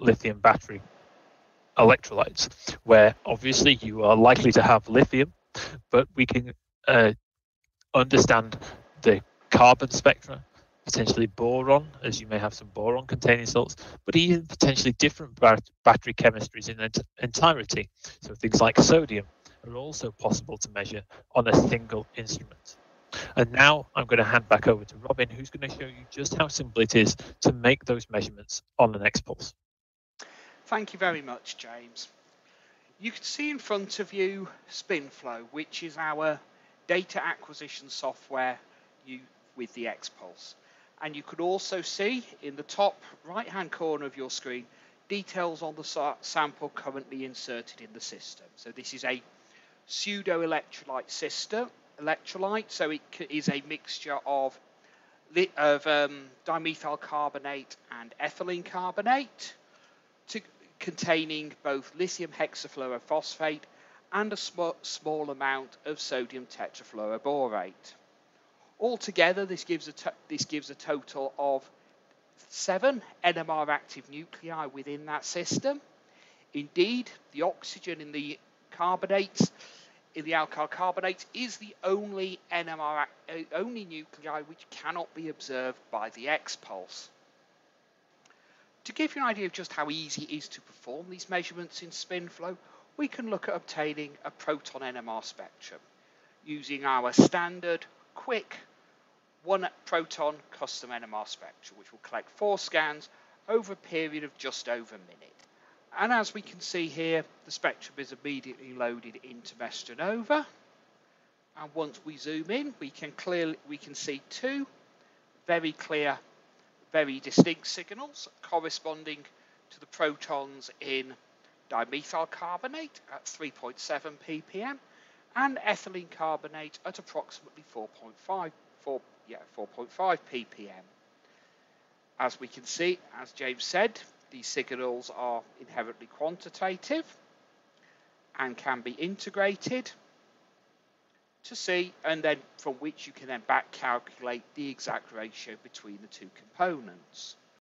lithium battery electrolytes, where obviously you are likely to have lithium, but we can understand the carbon spectra, potentially boron, as you may have some boron containing salts, but even potentially different battery chemistries in its entirety. So things like sodium are also possible to measure on a single instrument. And now I'm going to hand back over to Robin, who's going to show you just how simple it is to make those measurements on an X-Pulse. Thank you very much, James. You can see in front of you SpinFlow, which is our data acquisition software with the X-Pulse. And you could also see in the top right-hand corner of your screen details on the sample currently inserted in the system. So this is a pseudo electrolyte system. So it is a mixture of dimethyl carbonate and ethylene carbonate, containing both lithium hexafluorophosphate and a small amount of sodium tetrafluoroborate. Altogether, this gives a total of 7 NMR active nuclei within that system. Indeed, the oxygen in the carbonates, in the alkyl carbonates, is the only nuclei which cannot be observed by the X-Pulse. To give you an idea of just how easy it is to perform these measurements in SpinFlow, we can look at obtaining a proton NMR spectrum using our standard, quick, 1 proton custom NMR spectrum, which will collect 4 scans over a period of just over a minute. And as we can see here, the spectrum is immediately loaded into Mestranova. And once we zoom in, we can see 2 very clear, very distinct signals corresponding to the protons in dimethyl carbonate at 3.7 ppm and ethylene carbonate at approximately 4.5 ppm. As we can see, as James said, these signals are inherently quantitative and can be integrated to see, and then from which you can then back calculate the exact ratio between the 2 components.